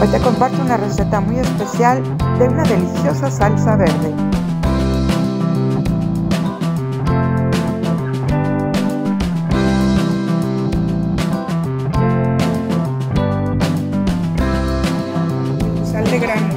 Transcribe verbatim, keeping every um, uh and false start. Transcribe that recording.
Hoy te comparto una receta muy especial de una deliciosa salsa verde. Sal de grano.